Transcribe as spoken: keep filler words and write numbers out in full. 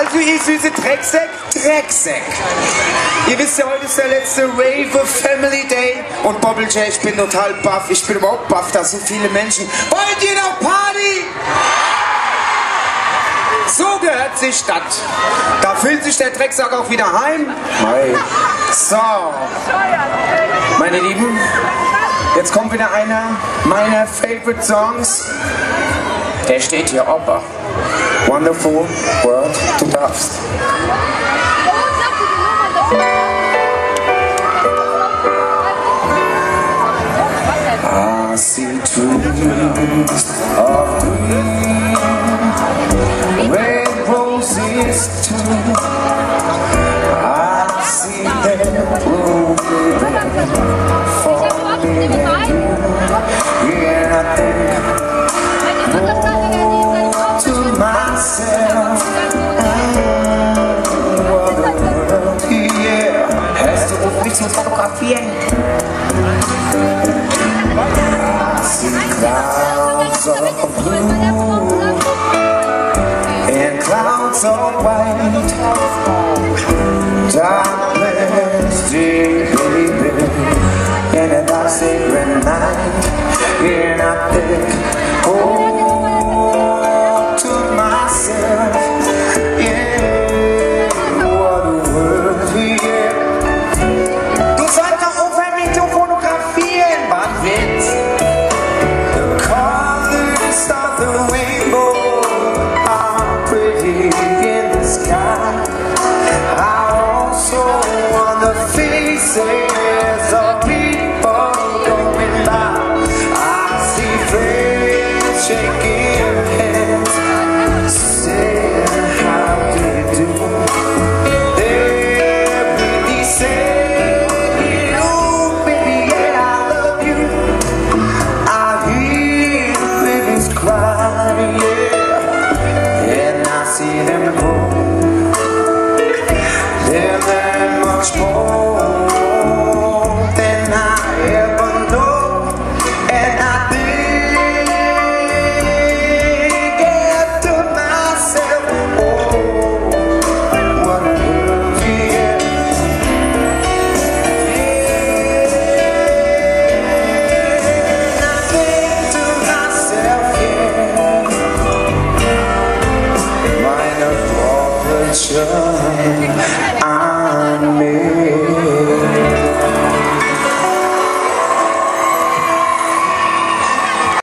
Also ihr süße Drecksäck, Drecksäck. Ihr wisst ja, heute ist der letzte Rave Family Day und Bobbelj, ich bin total baff. Ich bin überhaupt baff, dass so viele Menschen. Wollt ihr noch Party? So gehört sich Stadt. Da fühlt sich der Drecksack auch wieder heim. Hi. So, meine Lieben, jetzt kommt wieder einer meiner Favorite Songs. Der steht hier, Opa. Wonderful World, du darfst. I see trees of green, red roses too. I see them blooming for me and you. Yeah, I think more to myself. Mm, what a world, yeah. Hörst du auf mich zum Fotografieren? I see clouds of blue and clouds of white, darkness, dear baby, in a dark sacred night. And I think, oh, to myself, yeah, what a world, yeah. Du sollst doch aufhören, mich zu fotografieren, Mann, Witz. The colors of the rainbow are pretty in the sky. I also want the faces of people going by. I see friends shaking hands, saying how do you do. They're really saying, oh baby, yeah, I love you. I hear babies cry, yeah, and I see them grow. They're that much more than I ever know, and I think after myself, oh, what a world, yeah. And I think to myself, yeah, minor corporation.